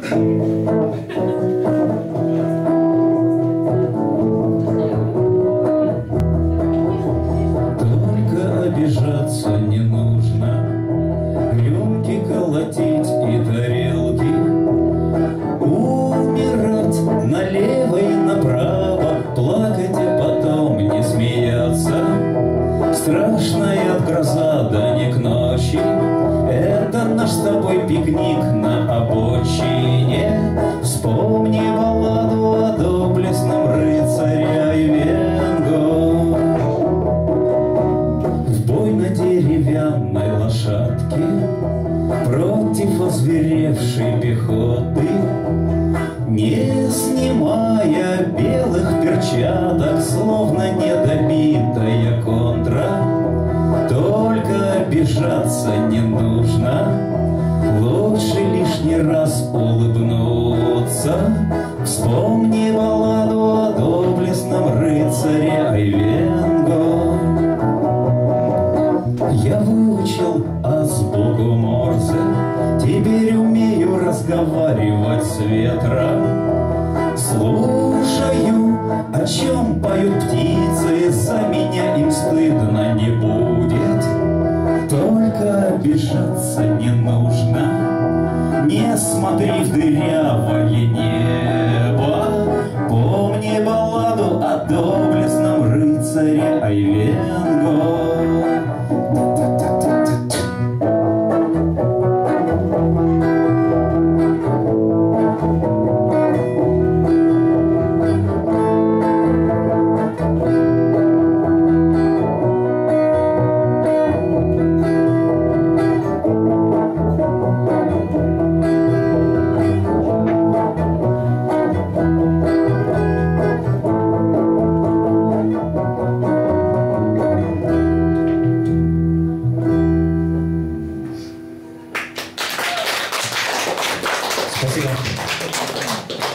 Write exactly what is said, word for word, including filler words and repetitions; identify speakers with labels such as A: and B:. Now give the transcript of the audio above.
A: Только обижаться не нужно, рюмки колотить и тарелки, умирать налево и направо, плакать и потом не смеяться. Страшная гроза, да не к ночи, это наш с тобой пикник на обочине. Вспомни балладу о доблестном рыцаре Айвенго. В бой на деревянной лошадке против озверевшей пехоты, не снимая белых перчаток, словно недобитая контра. Только обижаться не нужно, лучше лишний раз улыбнуться. Вспомни балладу о доблестном рыцаре Айвенго. Я выучил азбуку Морзе, теперь умею разговаривать с ветром. Слушаю, о чем поют птицы, за меня им стыдно не будет. Только обижаться не нужно, не смотри в дырявое небо. Помни балладу о доблестном рыцаре Айвенго.
B: Спасибо.